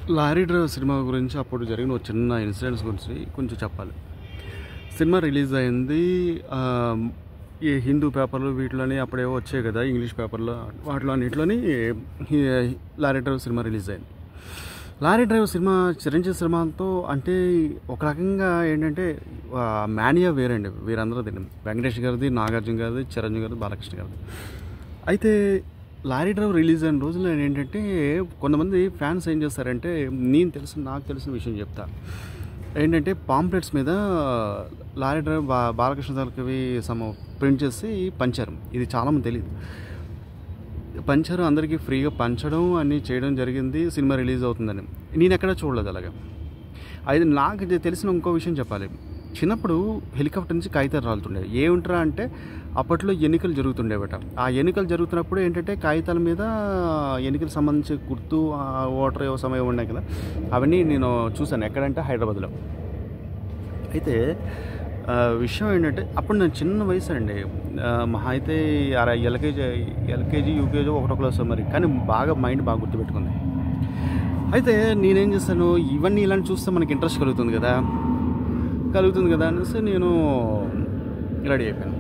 Lorry driver cinema గురించి అప్పుడు జరిగిన ఒక చిన్న ఇన్సిడెంట్స్ గురించి కొంచెం చెప్పాలి. సినిమా రిలీజ్ అయింది. ఈ హిందూ పేపర్లు వీటిలోని అప్పుడేవో వచ్చాయి కదా, ఇంగ్లీష్ పేపర్లో వాటిలో అన్నింటిలోని లారీ డ్రైవర్ సినిమా రిలీజ్ అయింది. లారీ డ్రైవర్ సినిమా చిరంజీవి సినిమాతో అంటే ఒక రకంగా ఏంటంటే మానియా వేరండి. వీరందరూ తిన్నాం, వెంకటేష్ గారిది, నాగార్జున గారిది, చిరంజీవి గారిది, బాలకృష్ణ గారిది. అయితే లారీ డ్రైవర్ రిలీజ్ అయిన రోజుల్లో ఏంటంటే కొంతమంది ఫ్యాన్స్ ఏం చేస్తారంటే, నాకు తెలిసిన విషయం చెప్తా ఏంటంటే, పాంప్లెట్స్ మీద లారీ డ్రైవర్ బాలకృష్ణ గారికి ప్రింట్ చేసి పంచారు. ఇది చాలామంది తెలియదు. పంచారు, అందరికీ ఫ్రీగా పంచడం అన్నీ చేయడం జరిగింది. సినిమా రిలీజ్ అవుతుందని నేను ఎక్కడా చూడలేదు అలాగా. అయితే నాకు తెలిసిన ఇంకో విషయం చెప్పాలి. చిన్నప్పుడు హెలికాప్టర్ నుంచి కాగితాలు రాలుతుండేవి. ఏమిట్రా అంటే అప్పట్లో ఎన్నికలు జరుగుతుండేవట. ఆ ఎన్నికలు జరుగుతున్నప్పుడు ఏంటంటే కాగితాల మీద ఎన్నికలకు సంబంధించి గుర్తు, ఓటర్ సమయం ఉన్నాయి కదా, అవన్నీ నేను చూశాను. ఎక్కడంటే హైదరాబాద్లో. అయితే విషయం ఏంటంటే అప్పుడు నేను చిన్న వయసు అండి, మహా అయితే ఎల్కేజీ యూకేజీ ఒకటో క్లాస్ మరి, కానీ మైండ్ బాగా గుర్తుపెట్టుకుంది. అయితే నేనేం చేస్తాను, ఇవన్నీ ఇలాంటి చూస్తే మనకి ఇంట్రెస్ట్ కలుగుతుంది కదా అనేసి నేను రెడీ అయిపోయాను.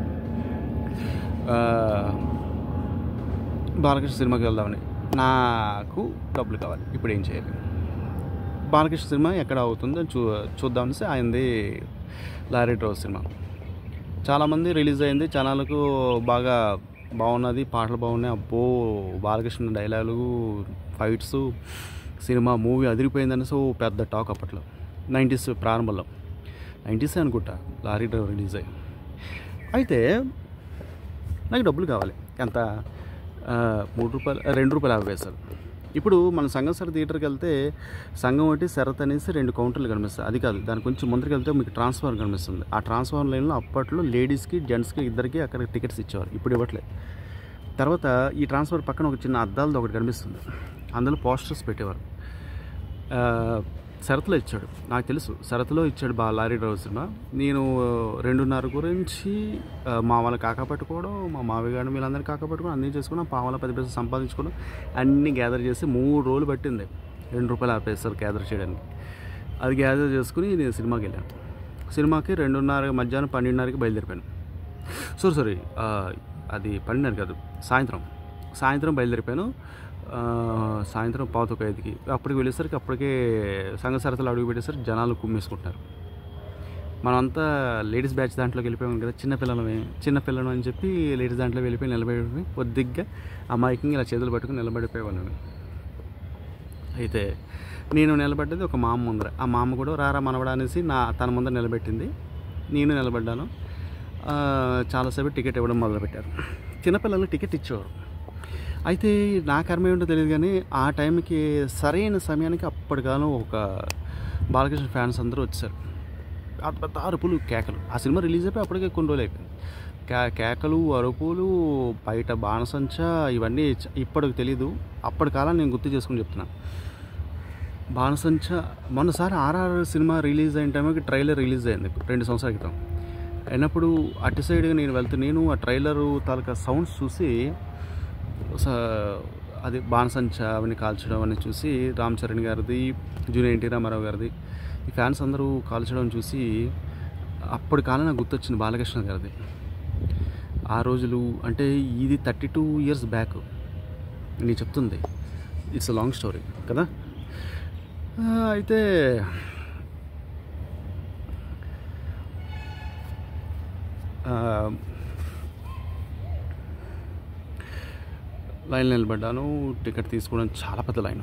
బాలకృష్ణ సినిమాకి వెళ్దామని. నాకు డబ్బులు కావాలి, ఇప్పుడు ఏం చేయాలి? బాలకృష్ణ సినిమా ఎక్కడ అవుతుందో చూద్దామనేసి ఆయనది లారీ డ్రైవర్ సినిమా. చాలామంది రిలీజ్ అయింది, జనాలకు బాగా బాగున్నది, పాటలు బాగున్నాయి. అబ్బో బాలకృష్ణ డైలాగులు, ఫైట్స్, సినిమా మూవీ అదిరిపోయిందనేసి పెద్ద టాక్ అప్పట్లో. 90s ప్రారంభంలో, 90s అనుకుంటా లారీ డ్రైవర్ రిలీజ్ అయ్యి. అయితే నాకు డబ్బులు కావాలి. ఎంత? ₹3, ₹2.50. ఇప్పుడు మన సంఘం సర థియేటర్కి వెళ్తే సంఘం ఒకటి శరత్ అనేసి 2 కౌంటర్లు కనిపిస్తాయి. అది కాదు, దాని కొంచెం ముందుకు వెళ్తే మీకు ట్రాన్స్ఫార్మర్ కనిపిస్తుంది. ఆ ట్రాన్స్ఫార్మర్ లైన్లో అప్పట్లో లేడీస్కి, జెంట్స్కి ఇద్దరికి అక్కడ టికెట్స్ ఇచ్చేవారు, ఇప్పుడు ఇవ్వట్లేదు. తర్వాత ఈ ట్రాన్స్ఫార్మర్ పక్కన ఒక చిన్న అద్దాలతో ఒకటి కనిపిస్తుంది, అందులో పోస్టర్స్ పెట్టేవారు. శరత్లో ఇచ్చాడు, నాకు తెలుసు శరత్లో ఇచ్చాడు లారీ డ్రైవర్ సినిమా. నేను 2:30 గురించి మా వాళ్ళని కాకపట్టుకోవడం, మా మావి గారిని వీళ్ళందరినీ కాకపట్టుకోవడం, అన్నీ చేసుకున్నాం. పావుల 10 పైసలు సంపాదించుకోవడం, అన్నీ గ్యాదర్ చేసి 3 రోజులు పట్టింది ₹2.50 గ్యాదర్ చేయడానికి. అది గ్యాదర్ చేసుకుని నేను సినిమాకి వెళ్ళాను. సినిమాకి 2:30 మధ్యాహ్నం 12:30కి బయలుదేరిపోయాను. సారీ, అది 12:30 కాదు, సాయంత్రం బయలుదేరిపోయాను. సాయంత్రం 4:45కి అప్పటికి వెళ్ళేసరికి అప్పటికే సంఘ సరతలు అడుగు పెట్టేసరికి జనాలు కుమ్మేసుకుంటున్నారు. మనమంతా లేడీస్ బ్యాచ్ దాంట్లోకి వెళ్ళిపోయాం కదా, చిన్నపిల్లలు అని చెప్పి లేడీస్ దాంట్లో వెళ్ళిపోయి నిలబడి కొద్దిగా అమాయకంగా ఇలా చేతులు పట్టుకుని నిలబడిపోయేవాళ్ళని. అయితే నేను నిలబడ్డది ఒక మా అమ్మ ముందర. ఆ మా అమ్మ కూడా రారా మనవడా అనేసి తన ముందర నిలబెట్టింది. నేను నిలబడ్డాను. చాలాసేపు టికెట్ ఇవ్వడం మొదలుపెట్టారు. చిన్నపిల్లలు టికెట్ ఇచ్చేవారు. అయితే నా కర్మ ఏంటో తెలియదు, కానీ ఆ టైంకి సరైన సమయానికి అప్పటికాలం ఒక బాలకృష్ణ ఫ్యాన్స్ అందరూ వచ్చారు. పెద్ద అరుపులు, కేకలు. ఆ సినిమా రిలీజ్ అయిపోయి అప్పటికే కొన్ని రోజులు అయిపోయింది. కేకలు, అరుపులు, బయట బాణసంచ, ఇవన్నీ ఇప్పటికి తెలీదు. అప్పటి కాలం నేను గుర్తు చేసుకుని చెప్తున్నా. బాణసంచ మొన్నసారి RRR సినిమా రిలీజ్ అయిన టైంకి ట్రైలర్ రిలీజ్ అయింది 2 సంవత్సరాల క్రితం. అయినప్పుడు అటు సైడ్గా నేను ఆ ట్రైలరు తాలూకా సౌండ్స్ చూసి, అది బాణసంచ అవన్నీ కాల్చడం అవన్నీ చూసి, రామ్ చరణ్ గారిది, జూనియర్ ఎన్టీ రామారావు గారిది, ఈ ఫ్యాన్స్ అందరూ కాల్చడం చూసి అప్పటి కాలం నాకు గుర్తొచ్చింది బాలకృష్ణ గారిది. ఆ రోజులు అంటే ఇది 32 years బ్యాక్ నేను చెప్తుంది. ఇట్స్ అ లాంగ్ స్టోరీ కదా. అయితే లైన్లో నిలబడ్డాను. టికెట్ తీసుకోవడం చాలా పెద్ద లైన్.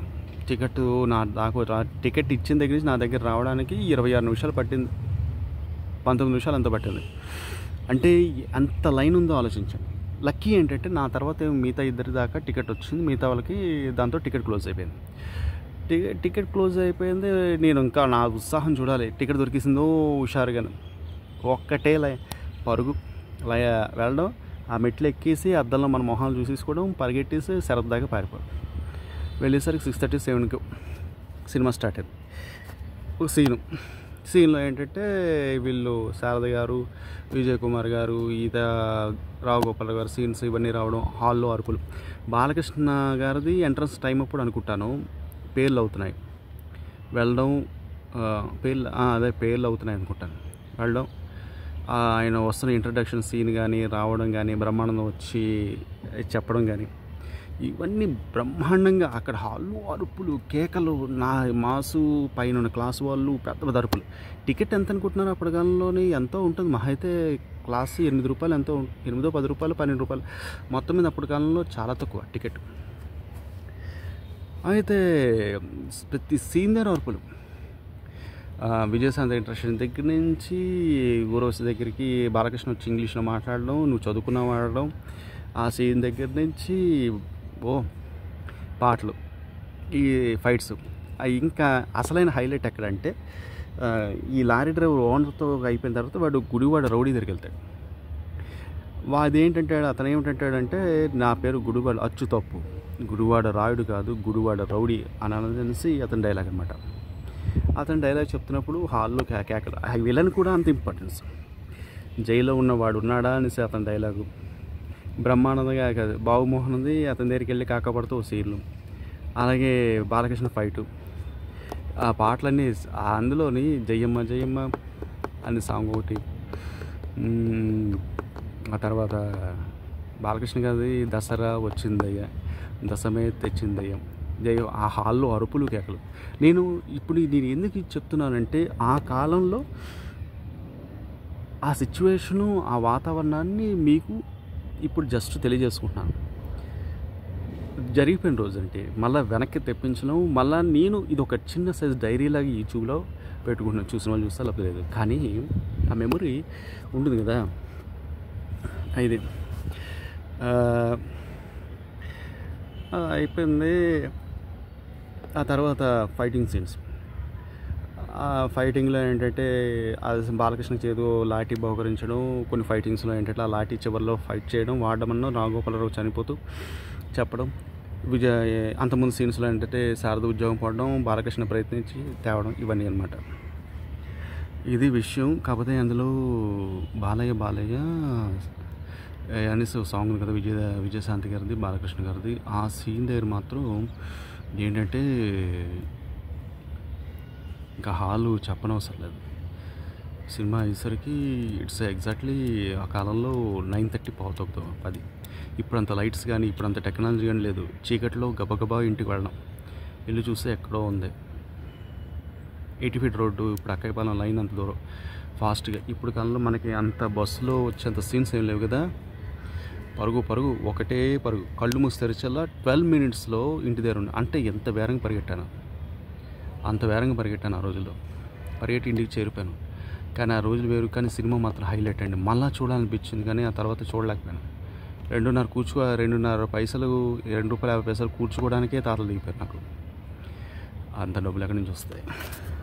టికెట్ ఇచ్చిన దగ్గర నుంచి నా దగ్గర రావడానికి 26 నిమిషాలు పట్టింది, 19 నిమిషాలు అంత పట్టింది. అంటే అంత లైన్ ఉందో ఆలోచించండి. లక్కీ ఏంటంటే నా తర్వాత మిగతా ఇద్దరి దాకా టికెట్ వచ్చింది, మిగతా వాళ్ళకి దాంతో టికెట్ క్లోజ్ అయిపోయింది. టికెట్ క్లోజ్ అయిపోయింది. నేను ఇంకా నా ఉత్సాహం చూడాలి, టికెట్ దొరికిసిందో హుషారుగాను. ఒక్కటే పరుగు వెళ్ళడం, ఆ మెట్లు ఎక్కేసి అద్దంలో మన మొహాలు చూసేసుకోవడం, పరిగెట్టేసి శరత్ దాకా పారిపోవడం. వెళ్ళేసరికి 6:37కి సినిమా స్టార్ట్ అయింది. ఒక సీన్లో ఏంటంటే వీళ్ళు శారద గారు, విజయ్ కుమార్ గారు, రావు గోపాల్ గారు సీన్స్ ఇవన్నీ రావడం, హాల్లో అరుపులు. బాలకృష్ణ గారిది ఎంట్రన్స్ టైం అప్పుడు అనుకుంటాను పేర్లు అవుతున్నాయి. వెళ్ళడం, అదే పేర్లు అవుతున్నాయి అనుకుంటాను. వెళ్ళడం, ఆయన వస్తున్న ఇంట్రడక్షన్ సీన్ కానీ, రావడం కానీ, బ్రహ్మానందం వచ్చి చెప్పడం కానీ, ఇవన్నీ బ్రహ్మాండంగా అక్కడ హాల్లో అరుపులు, కేకలు, నా మాసు పైన ఉన్న క్లాస్ వాళ్ళు పెద్ద పెద్ద అరుపులు. టికెట్ ఎంత అనుకుంటున్నారు అప్పటి కాలంలోని? ఎంతో ఉంటుంది, మహా అయితే క్లాస్ రూ. 8 ఎంతో, 8, 10 రూపాయలు, 12 రూపాయలు, మొత్తం మీద అప్పటి కాలంలో చాలా తక్కువ టికెట్. అయితే ప్రతి సీన్ దగ్గర అరుపులు. విజయశాంతి ఇంట్రడక్షన్ దగ్గర నుంచి ఊర్వశి దగ్గరికి బాలకృష్ణ వచ్చి ఇంగ్లీష్లో మాట్లాడడం, నువ్వు చదువుకున్నావు ఆడడం, ఆ సీన్ దగ్గర నుంచి పాటలు, ఈ ఫైట్స్. ఇంకా అసలైన హైలైట్ ఎక్కడంటే, ఈ లారీ డ్రైవర్ ఓనర్తో అయిపోయిన తర్వాత వాడు గుడివాడ రౌడీ దగ్గరికి వెళ్తాడు. అదేంటంటే అతను ఏమిటంటాడంటే, నా పేరు గుడివాడ అచ్చు తప్పు, గుడివాడ రాయుడు కాదు, గుడివాడ రౌడీ అని అనేసి అతని డైలాగ్ అనమాట. అతని డైలాగ్ చెప్తున్నప్పుడు హాల్లో కేకలు. ఆ విలన్ కూడా అంత ఇంపార్టెన్స్. జైల్లో ఉన్నవాడు ఉన్నాడా అనేసి అతని డైలాగు. బ్రహ్మానందంగా కాదు, బాబుమోహన్ ఉంది, అతని దగ్గరికి వెళ్ళి కాకపడుతూ సీన్లు. అలాగే బాలకృష్ణ ఫైటు, ఆ పాటలన్నీ, అందులోని జయమ్మ జయమ్మ అని సాంగ్ ఒకటి. ఆ తర్వాత బాలకృష్ణ గారి దసరా వచ్చిందయ్యా, దశమే తెచ్చిందయ్యా, జయ. ఆ హాల్లో అరుపులు, కేకలు. నేను ఎందుకు చెప్తున్నానంటే, ఆ కాలంలో ఆ సిచ్యువేషను, ఆ వాతావరణాన్ని మీకు ఇప్పుడు జస్ట్ తెలియజేసుకుంటున్నాను. జరిగిపోయిన రోజు అంటే మళ్ళీ వెనక్కి తెప్పించడం, మళ్ళీ నేను ఇది ఒక చిన్న సైజ్ డైరీలాగా యూట్యూబ్లో పెట్టుకుంటున్నాను. చూసిన వాళ్ళు చూస్తే అలా లేదు, కానీ ఆ మెమొరీ ఉంటుంది కదా. ఇది అయిపోయింది. ఆ తర్వాత ఫైటింగ్ సీన్స్. ఆ ఫైటింగ్లో ఏంటంటే, బాలకృష్ణ చేదు లాఠీ బహుకరించడం, కొన్ని ఫైటింగ్స్లో ఏంటంటే ఆ లాఠీ చివరిలో ఫైట్ చేయడం, వాడమన్నా నాగోపాలరావు చనిపోతూ చెప్పడం. అంతకుముందు సీన్స్లో ఏంటంటే శారద ఉద్యోగం పడడం, బాలకృష్ణ ప్రయత్నించి తేవడం, ఇవన్నీ అనమాట. ఇది విషయం. కాకపోతే అందులో బాలయ్య అనేసి సాంగ్ ఉంది కదా, విజయశాంతి గారిది, బాలకృష్ణ గారిది. ఆ సీన్ దగ్గర మాత్రం ఏంటంటే ఇంకా హాలు చెప్పనవసరం లేదు. సినిమా అయ్యేసరికి ఇట్స్ ఎగ్జాక్ట్లీ ఆ కాలంలో 9:30 10. ఇప్పుడంత లైట్స్ కానీ, ఇప్పుడంత టెక్నాలజీ కానీ లేదు. చీకట్లో గబగబా ఇంటికి వెళ్ళడం, ఇల్లు చూస్తే ఎక్కడో ఉంది. 80 ఫీట్ రోడ్డు, ఇప్పుడు అక్కయ్యపాలెం లైన్ అంత దూరం ఫాస్ట్గా. ఇప్పుడు కాలంలో మనకి అంత బస్సులో వచ్చేంత సీన్స్ ఏం లేవు కదా. పరుగు, ఒకటే పరుగు, కళ్ళు మూసి తెరిచేలా 12 మినిట్స్లో ఇంటి దగ్గర ఉంది. అంటే ఎంత వేరంగా పరిగెట్టాను, అంత వేరంగా పరిగెట్టాను ఆ రోజుల్లో. పరిగెట్టి ఇంటికి చేరిపోయాను. కానీ ఆ రోజులు వేరు. కానీ సినిమా మాత్రం హైలైట్ అండి. మళ్ళీ చూడాలనిపించింది, కానీ ఆ తర్వాత చూడలేకపోయాను. 2.5 పైసలు, ₹2.50 కూర్చోవడానికే తాతలు దిగిపోయారు నాకు. అంత డబ్బులు ఎక్కడి నుంచి వస్తాయి?